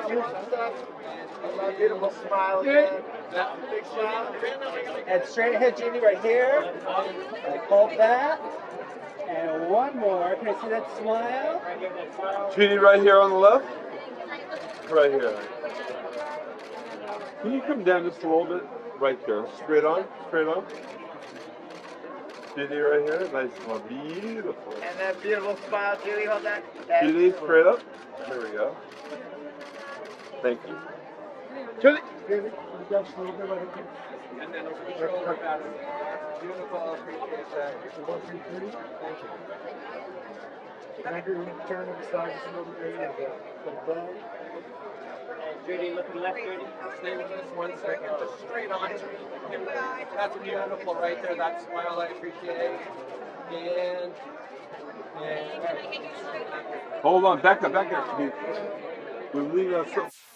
Beautiful smile again. Big smile. And straight ahead, Judy, right here. And hold that. And one more. Can I see that smile? Judy, right here on the left. Right here. Can you come down just a little bit? Right there. Straight on. Straight on. Judy, right here. Nice smile. Beautiful. And that beautiful smile, Judy. Hold that. Judy, straight up. There we go. Thank you. Judy. And then over the shoulder pattern. Beautiful, appreciate that. 1, 2, 3. Thank you. Can I do a turn of the side just a little bit? And Judy, looking left, Judy. Stay with us 1 second, just straight on. That's beautiful right there, that smile I appreciate. And Hold on, back up, back up. We're leaving us.